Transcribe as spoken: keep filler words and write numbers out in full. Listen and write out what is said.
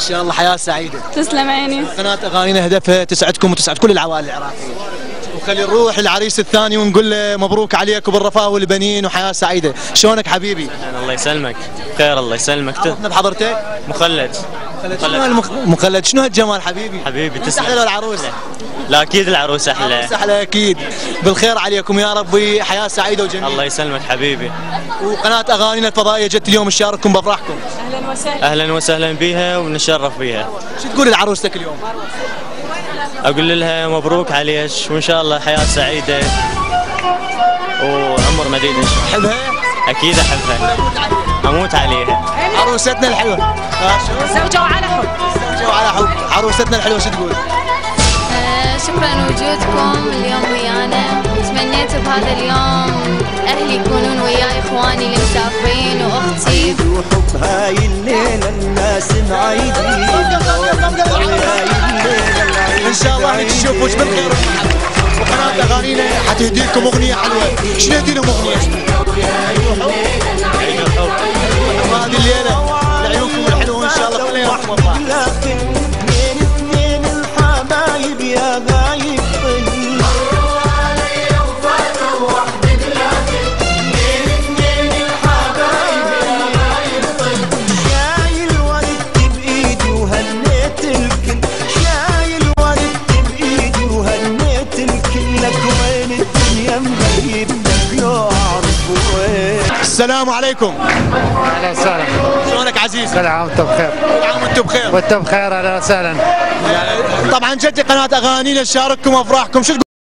شاء الله حياه سعيده. تسلم عيني. قناه اغانينا هدفها تسعدكم وتسعد كل العوائل العراقيه. وخلي نروح للعريس الثاني ونقول له مبروك عليك وبالرفاه والبنين وحياه سعيده. شلونك حبيبي؟ الله يسلمك. خير الله يسلمك. عرفنا بحضرتك؟ مخلد. شنو هالمخ... مخلد شنو هالجمال حبيبي؟ حبيبي تسلم. احلى العروسه. لا اكيد العروس احلى. العروس احلى اكيد. بالخير عليكم يا ربي، حياه سعيده وجميله. الله يسلمك حبيبي. وقناه اغانينا الفضائيه جت اليوم تشارككم بافراحكم. اهلا وسهلا. اهلا وسهلا بيها ونشرف بيها. شو تقول لعروستك اليوم؟ اقول لها مبروك عليك وان شاء الله حياه سعيده وعمر مديد ان شاء الله. تحبها؟ اكيد احبها. اموت عليها. عروستنا الحلوه. زوجة وعلى حب. زوجة وعلى حب. عروستنا الحلوه شو تقول؟ آه شكرا وجودكم اليوم ويانا. تمنيت بهذا اليوم اهلي يكونون وياي، اخواني اللي مسافرين واختي. وحب هاي الليله الناس معيدين. ان شاء الله نشوفوش بالخير والمحبه. وقناه اغانينا حتهديكم اغنيه حلوه. شنو نهدي لهم اغنيه؟ هذه الليله لعيونكم الحلوه ان شاء الله كل يوم افراح. اثنين اثنين الحبايب يا غايب السلام عليكم. اهلا وسهلا. شلونك عزيز؟ كل عام وانتم بخير. كل عام وانتم بخير. وانتم بخير. اهلا وسهلا. طبعا جت قناه اغانينا تشارككم افراحكم، شو